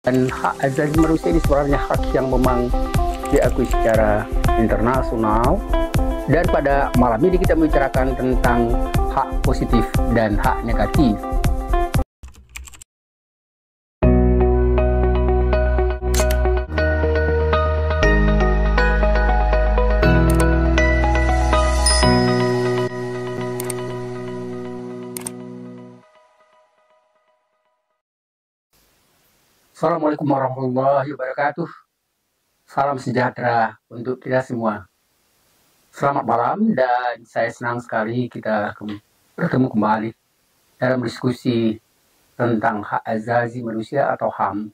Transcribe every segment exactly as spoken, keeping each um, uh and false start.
Dan hak asasi manusia ini sebenarnya hak yang memang diakui secara internasional. Dan pada malam ini kita membicarakan tentang hak positif dan hak negatif. Assalamualaikum warahmatullahi wabarakatuh. Salam sejahtera untuk kita semua. Selamat malam, dan saya senang sekali kita bertemu kembali dalam diskusi tentang hak asasi manusia atau H A M.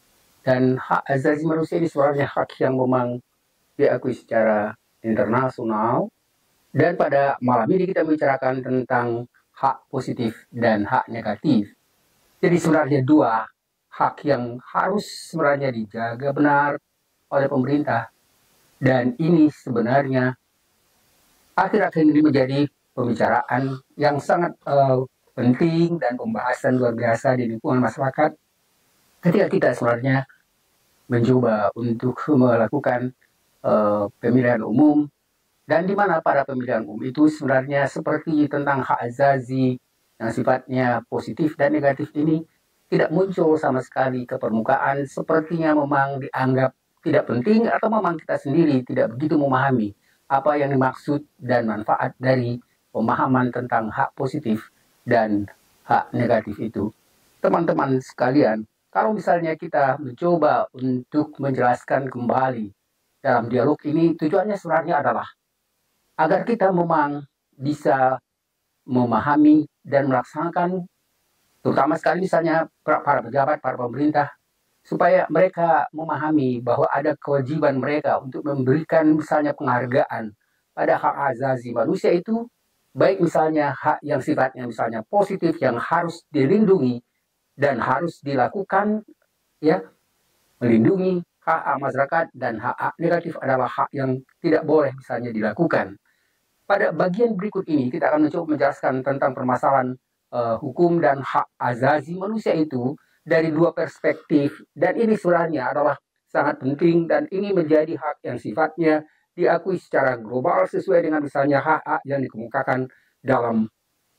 Dan hak asasi manusia ini sebenarnya hak yang memang diakui secara internasional. Dan pada malam ini kita membicarakan tentang hak positif dan hak negatif. Jadi sebenarnya dua hak yang harus sebenarnya dijaga benar oleh pemerintah. Dan ini sebenarnya akhir-akhir ini menjadi pembicaraan yang sangat uh, penting dan pembahasan luar biasa di lingkungan masyarakat ketika kita sebenarnya mencoba untuk melakukan uh, pemilihan umum, dan di mana pada pemilihan umum itu sebenarnya seperti tentang hak asasi yang sifatnya positif dan negatif ini tidak muncul sama sekali ke permukaan, sepertinya memang dianggap tidak penting atau memang kita sendiri tidak begitu memahami apa yang dimaksud dan manfaat dari pemahaman tentang hak positif dan hak negatif itu. Teman-teman sekalian, kalau misalnya kita mencoba untuk menjelaskan kembali dalam dialog ini, tujuannya sebenarnya adalah agar kita memang bisa memahami dan melaksanakan, terutama sekali misalnya para pejabat, para pemerintah, supaya mereka memahami bahwa ada kewajiban mereka untuk memberikan misalnya penghargaan pada hak asasi manusia itu, baik misalnya hak yang sifatnya misalnya positif yang harus dilindungi dan harus dilakukan, ya, melindungi hak masyarakat, dan hak negatif adalah hak yang tidak boleh misalnya dilakukan. Pada bagian berikut ini kita akan mencoba menjelaskan tentang permasalahan Uh, hukum dan hak asasi manusia itu dari dua perspektif, dan ini sebenarnya adalah sangat penting, dan ini menjadi hak yang sifatnya diakui secara global sesuai dengan misalnya hak-hak yang dikemukakan dalam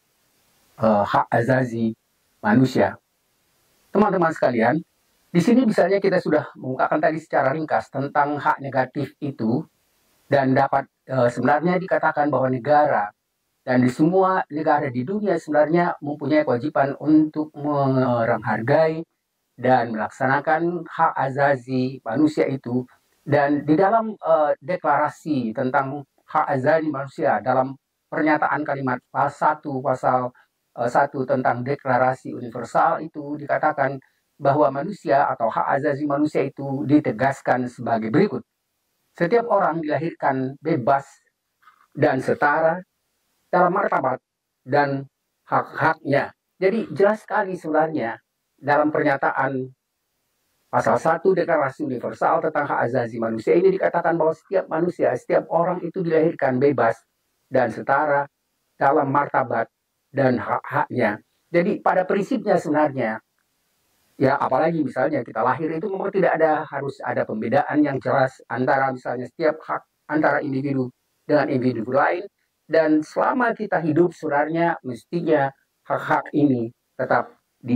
uh, hak asasi manusia. Teman-teman sekalian, di sini misalnya kita sudah mengungkapkan tadi secara ringkas tentang hak negatif itu, dan dapat uh, sebenarnya dikatakan bahwa negara dan di semua negara di dunia sebenarnya mempunyai kewajiban untuk menghargai dan melaksanakan hak asasi manusia itu. Dan di dalam uh, deklarasi tentang hak asasi manusia, dalam pernyataan kalimat pasal satu pasal uh, satu tentang deklarasi universal itu dikatakan bahwa manusia atau hak asasi manusia itu ditegaskan sebagai berikut. Setiap orang dilahirkan bebas dan setara dalam martabat dan hak-haknya. Jadi jelas sekali sebenarnya dalam pernyataan pasal satu Deklarasi Universal tentang hak asasi manusia ini dikatakan bahwa setiap manusia, setiap orang itu dilahirkan bebas dan setara dalam martabat dan hak-haknya. Jadi pada prinsipnya sebenarnya, ya apalagi misalnya kita lahir itu memang tidak ada, harus ada pembedaan yang jelas antara misalnya setiap hak antara individu dengan individu lain. Dan selama kita hidup sebenarnya mestinya hak-hak ini tetap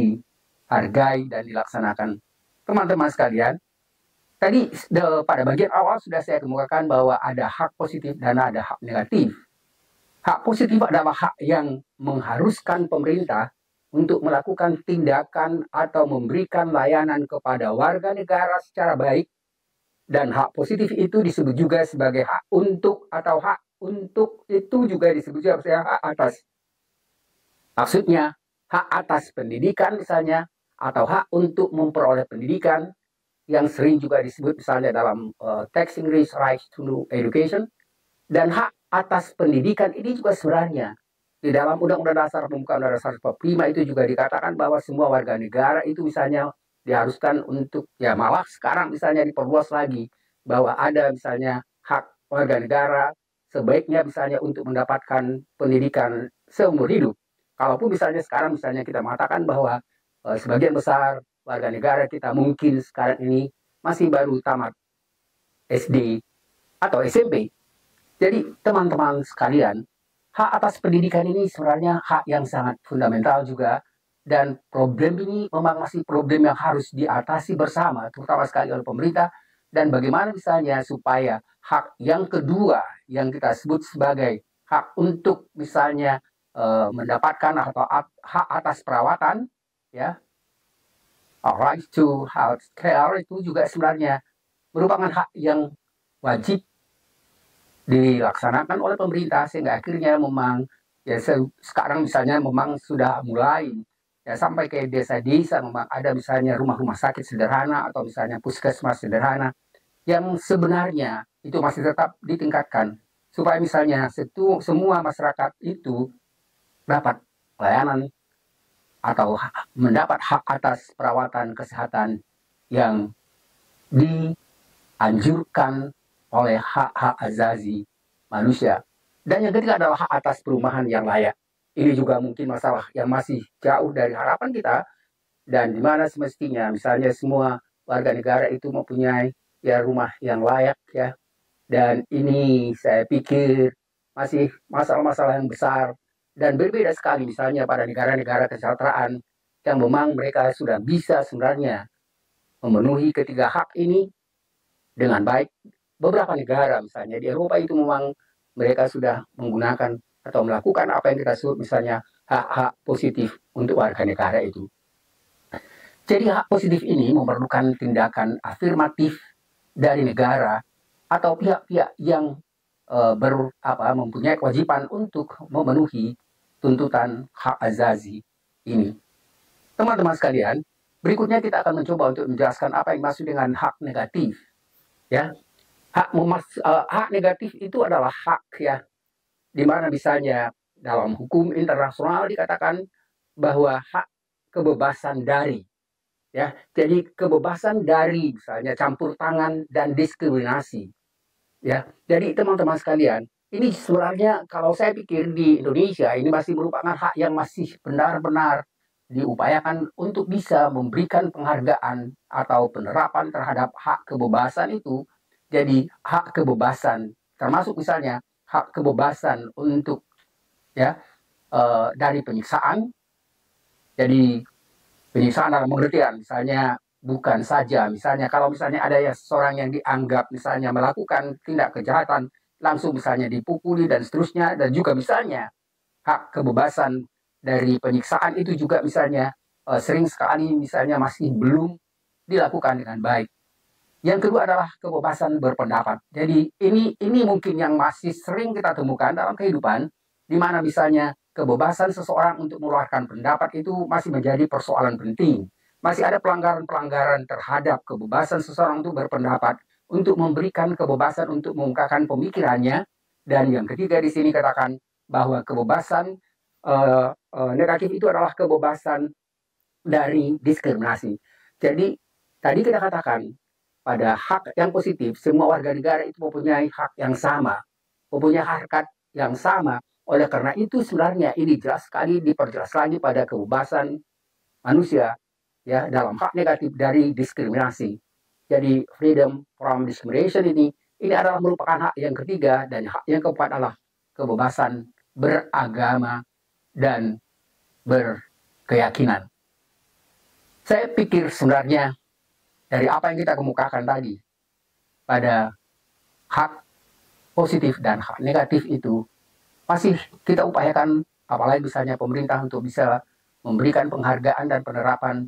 dihargai dan dilaksanakan. Teman-teman sekalian, tadi de, pada bagian awal sudah saya kemukakan bahwa ada hak positif dan ada hak negatif. Hak positif adalah hak yang mengharuskan pemerintah untuk melakukan tindakan atau memberikan layanan kepada warga negara secara baik. Dan hak positif itu disebut juga sebagai hak untuk atau hak untuk itu juga disebut sebagai hak atas. Maksudnya hak atas pendidikan misalnya, atau hak untuk memperoleh pendidikan yang sering juga disebut misalnya dalam uh, teks Inggris right to education. Dan hak atas pendidikan ini juga sebenarnya di dalam Undang-Undang Dasar Pembukaan Undang-Undang Dasar empat puluh lima itu juga dikatakan bahwa semua warga negara itu misalnya diharuskan untuk, ya malah sekarang misalnya diperluas lagi bahwa ada misalnya hak warga negara sebaiknya misalnya untuk mendapatkan pendidikan seumur hidup. Kalaupun misalnya sekarang misalnya kita mengatakan bahwa e, sebagian besar warga negara kita mungkin sekarang ini masih baru tamat S D atau S M P. Jadi teman-teman sekalian, hak atas pendidikan ini sebenarnya hak yang sangat fundamental juga, dan problem ini memang masih problem yang harus diatasi bersama, terutama sekali oleh pemerintah. Dan bagaimana misalnya supaya hak yang kedua yang kita sebut sebagai hak untuk misalnya eh, mendapatkan atau hak atas perawatan, ya, right to health care, itu juga sebenarnya merupakan hak yang wajib dilaksanakan oleh pemerintah, sehingga akhirnya memang ya sekarang misalnya memang sudah mulai ya sampai ke desa-desa, memang ada misalnya rumah-rumah sakit sederhana atau misalnya puskesmas sederhana yang sebenarnya itu masih tetap ditingkatkan supaya misalnya setu, semua masyarakat itu dapat pelayanan atau mendapat hak atas perawatan kesehatan yang dianjurkan oleh hak-hak azazi manusia. Dan yang ketiga adalah hak atas perumahan yang layak. Ini juga mungkin masalah yang masih jauh dari harapan kita, dan di mana semestinya misalnya semua warga negara itu mempunyai ya rumah yang layak, ya. Dan ini saya pikir masih masalah-masalah yang besar dan berbeda sekali misalnya pada negara-negara kesejahteraan yang memang mereka sudah bisa sebenarnya memenuhi ketiga hak ini dengan baik. Beberapa negara misalnya di Eropa itu memang mereka sudah menggunakan atau melakukan apa yang kita sebut misalnya hak-hak positif untuk warga negara itu. Jadi hak positif ini memerlukan tindakan afirmatif dari negara atau pihak-pihak yang e, ber, apa, mempunyai kewajiban untuk memenuhi tuntutan hak azazi ini. Teman-teman sekalian, berikutnya kita akan mencoba untuk menjelaskan apa yang dimaksud dengan hak negatif, ya. Hak, memas, uh, hak negatif itu adalah hak, ya, di mana misalnya dalam hukum internasional dikatakan bahwa hak kebebasan dari, ya, jadi kebebasan dari misalnya campur tangan dan diskriminasi, ya. Jadi teman-teman sekalian, ini sebenarnya kalau saya pikir di Indonesia ini masih merupakan hak yang masih benar-benar diupayakan untuk bisa memberikan penghargaan atau penerapan terhadap hak kebebasan itu. Jadi hak kebebasan termasuk misalnya hak kebebasan untuk ya uh, dari penyiksaan. Jadi penyiksaan dalam pengertian misalnya bukan saja misalnya kalau misalnya ada ya seseorang yang dianggap misalnya melakukan tindak kejahatan langsung misalnya dipukuli dan seterusnya, dan juga misalnya hak kebebasan dari penyiksaan itu juga misalnya uh, sering sekali misalnya masih belum dilakukan dengan baik. Yang kedua adalah kebebasan berpendapat. Jadi ini ini mungkin yang masih sering kita temukan dalam kehidupan, di mana misalnya kebebasan seseorang untuk mengeluarkan pendapat itu masih menjadi persoalan penting. Masih ada pelanggaran-pelanggaran terhadap kebebasan seseorang untuk berpendapat, untuk memberikan kebebasan untuk mengungkapkan pemikirannya. Dan yang ketiga di sini katakan bahwa kebebasan uh, uh, negatif itu adalah kebebasan dari diskriminasi. Jadi tadi kita katakan pada hak yang positif, semua warga negara itu mempunyai hak yang sama, mempunyai harkat yang sama. Oleh karena itu sebenarnya ini jelas sekali diperjelas lagi pada kebebasan manusia, ya, dalam hak negatif dari diskriminasi. Jadi freedom from discrimination ini ini adalah merupakan hak yang ketiga, dan hak yang keempat adalah kebebasan beragama dan berkeyakinan. Saya pikir sebenarnya dari apa yang kita kemukakan tadi pada hak positif dan hak negatif itu masih kita upayakan, apalagi misalnya pemerintah untuk bisa memberikan penghargaan dan penerapan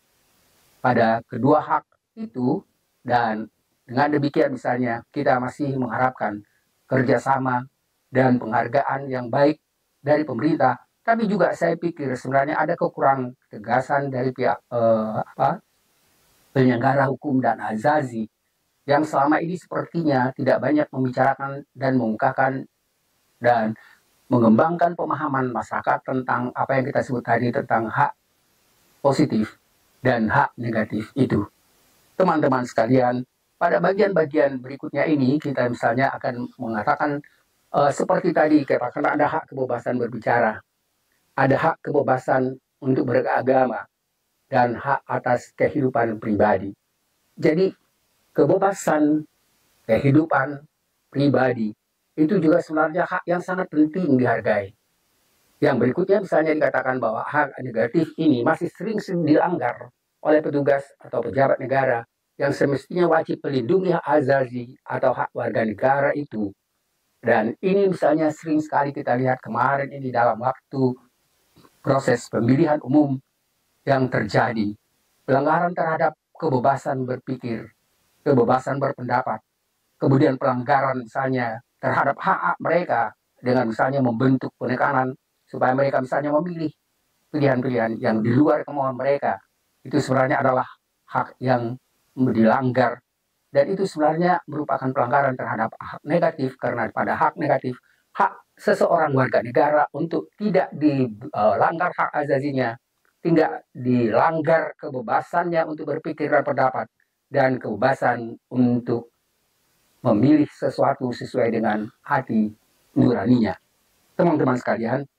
pada kedua hak itu. Dan dengan demikian misalnya kita masih mengharapkan kerjasama dan penghargaan yang baik dari pemerintah. Tapi juga saya pikir sebenarnya ada kekurangan ketegasan dari pihak eh, apa penyelenggara hukum dan azazi yang selama ini sepertinya tidak banyak membicarakan dan mengungkapkan dan mengembangkan pemahaman masyarakat tentang apa yang kita sebut tadi tentang hak positif dan hak negatif itu. Teman-teman sekalian, pada bagian-bagian berikutnya ini kita misalnya akan mengatakan uh, seperti tadi, katakan ada hak kebebasan berbicara, ada hak kebebasan untuk beragama, dan hak atas kehidupan pribadi. Jadi kebebasan kehidupan pribadi itu juga sebenarnya hak yang sangat penting dihargai. Yang berikutnya misalnya dikatakan bahwa hak negatif ini masih sering dilanggar oleh petugas atau pejabat negara yang semestinya wajib melindungi hak azazi atau hak warga negara itu. Dan ini misalnya sering sekali kita lihat kemarin ini dalam waktu proses pemilihan umum yang terjadi. Pelanggaran terhadap kebebasan berpikir, kebebasan berpendapat, kemudian pelanggaran misalnya terhadap hak-hak mereka dengan misalnya membentuk penekanan supaya mereka misalnya memilih pilihan-pilihan yang di luar kemauan mereka. Itu sebenarnya adalah hak yang dilanggar. Dan itu sebenarnya merupakan pelanggaran terhadap hak negatif, karena pada hak negatif, hak seseorang warga negara untuk tidak dilanggar hak azazinya, tidak dilanggar kebebasannya untuk berpikir dan pendapat, dan kebebasan untuk memilih sesuatu sesuai dengan hati nuraninya. Teman-teman sekalian,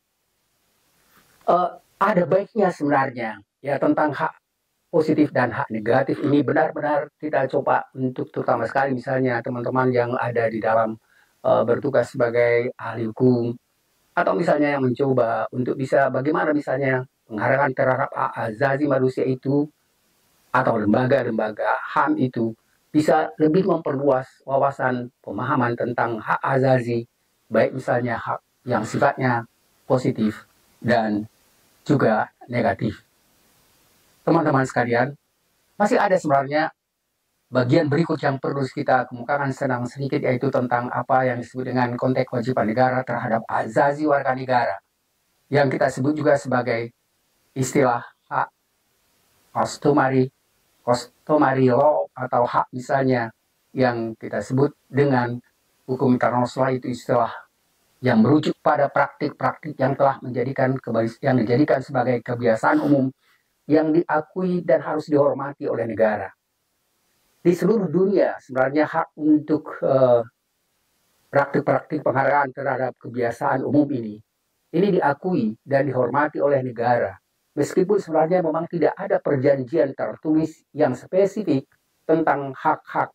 uh, ada baiknya sebenarnya ya tentang hak positif dan hak negatif ini benar-benar kita coba untuk, terutama sekali misalnya teman-teman yang ada di dalam uh, bertugas sebagai ahli hukum, atau misalnya yang mencoba untuk bisa bagaimana misalnya penghargaan terhadap hak azazi manusia itu atau lembaga-lembaga H A M itu bisa lebih memperluas wawasan pemahaman tentang hak azazi, baik misalnya hak yang sifatnya positif dan juga negatif. Teman-teman sekalian, masih ada sebenarnya bagian berikut yang perlu kita kemukakan senang sedikit, yaitu tentang apa yang disebut dengan konteks kewajiban negara terhadap azazi warga negara, yang kita sebut juga sebagai istilah hak customary, customary law atau hak misalnya yang kita sebut dengan hukum internasional, itu istilah yang merujuk pada praktik-praktik yang telah menjadikan yang dijadikan sebagai kebiasaan umum yang diakui dan harus dihormati oleh negara. Di seluruh dunia sebenarnya hak untuk praktik-praktik uh, penghargaan terhadap kebiasaan umum ini, ini diakui dan dihormati oleh negara. Meskipun sebenarnya memang tidak ada perjanjian tertulis yang spesifik tentang hak-hak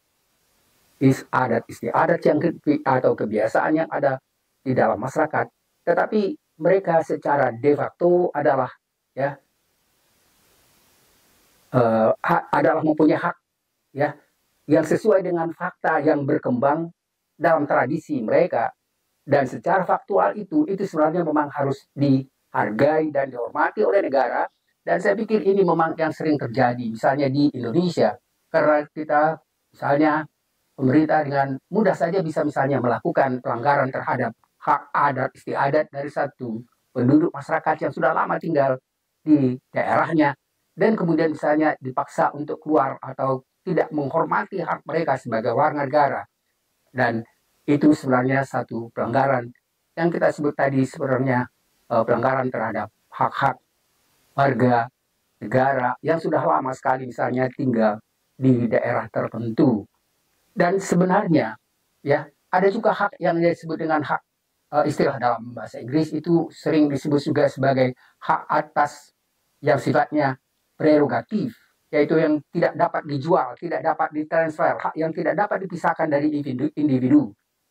adat istiadat yang atau kebiasaan yang ada di dalam masyarakat, tetapi mereka secara de facto adalah ya Uh, adalah mempunyai hak ya yang sesuai dengan fakta yang berkembang dalam tradisi mereka, dan secara faktual itu itu sebenarnya memang harus dihargai dan dihormati oleh negara. Dan saya pikir ini memang yang sering terjadi misalnya di Indonesia, karena kita misalnya pemerintah dengan mudah saja bisa misalnya melakukan pelanggaran terhadap hak adat istiadat dari satu penduduk masyarakat yang sudah lama tinggal di daerahnya, dan kemudian misalnya dipaksa untuk keluar atau tidak menghormati hak mereka sebagai warga negara. Dan itu sebenarnya satu pelanggaran yang kita sebut tadi sebenarnya uh, pelanggaran terhadap hak-hak warga negara yang sudah lama sekali misalnya tinggal di daerah tertentu. Dan sebenarnya ya ada juga hak yang disebut dengan hak uh, istilah dalam bahasa Inggris itu sering disebut juga sebagai hak atas yang sifatnya prerogatif, yaitu yang tidak dapat dijual, tidak dapat ditransfer, hak yang tidak dapat dipisahkan dari individu.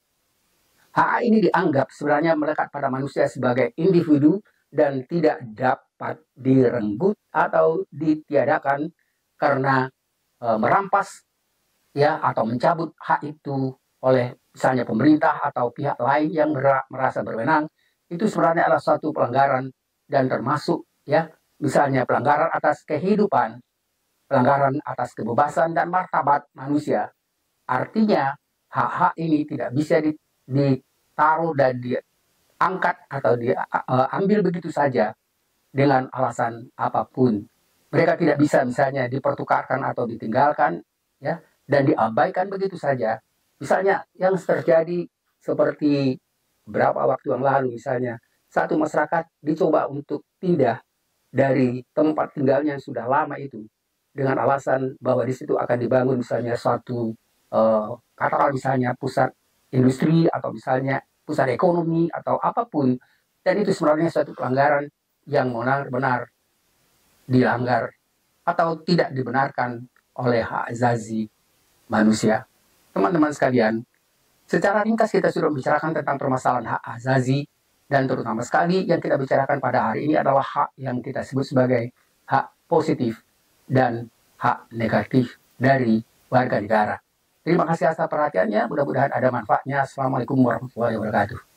Hak ini dianggap sebenarnya melekat pada manusia sebagai individu dan tidak dapat direnggut atau ditiadakan karena e, merampas ya atau mencabut hak itu oleh misalnya pemerintah atau pihak lain yang merasa berwenang. Itu sebenarnya adalah suatu pelanggaran dan termasuk ya misalnya pelanggaran atas kehidupan, pelanggaran atas kebebasan dan martabat manusia. Artinya hak-hak ini tidak bisa ditaruh dan diangkat atau diambil begitu saja dengan alasan apapun. Mereka tidak bisa misalnya dipertukarkan atau ditinggalkan ya dan diabaikan begitu saja. Misalnya yang terjadi seperti beberapa waktu yang lalu, misalnya satu masyarakat dicoba untuk pindah dari tempat tinggalnya yang sudah lama itu dengan alasan bahwa di situ akan dibangun misalnya suatu uh, katakanlah misalnya pusat industri atau misalnya pusat ekonomi atau apapun, dan itu sebenarnya suatu pelanggaran yang benar-benar dilanggar atau tidak dibenarkan oleh hak azazi manusia. Teman-teman sekalian, secara ringkas kita sudah membicarakan tentang permasalahan hak azazi, dan terutama sekali yang kita bicarakan pada hari ini adalah hak yang kita sebut sebagai hak positif dan hak negatif dari warga negara. Terima kasih atas perhatiannya, mudah-mudahan ada manfaatnya. Assalamualaikum warahmatullahi wabarakatuh.